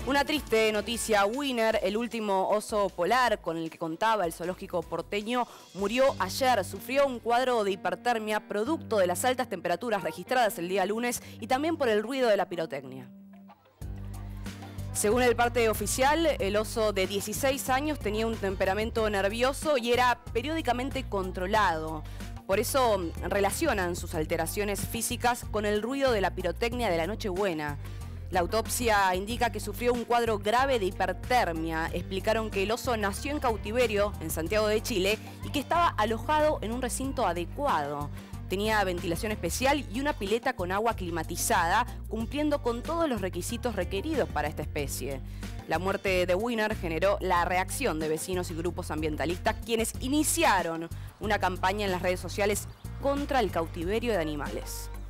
Una triste noticia. Winner, el último oso polar con el que contaba el zoológico porteño, murió ayer. Sufrió un cuadro de hipertermia producto de las altas temperaturas registradas el día lunes y también por el ruido de la pirotecnia. Según el parte oficial, el oso de 16 años tenía un temperamento nervioso y era periódicamente controlado. Por eso relacionan sus alteraciones físicas con el ruido de la pirotecnia de la Nochebuena. La autopsia indica que sufrió un cuadro grave de hipertermia. Explicaron que el oso nació en cautiverio en Santiago de Chile y que estaba alojado en un recinto adecuado. Tenía ventilación especial y una pileta con agua climatizada, cumpliendo con todos los requisitos requeridos para esta especie. La muerte de Winner generó la reacción de vecinos y grupos ambientalistas, quienes iniciaron una campaña en las redes sociales contra el cautiverio de animales.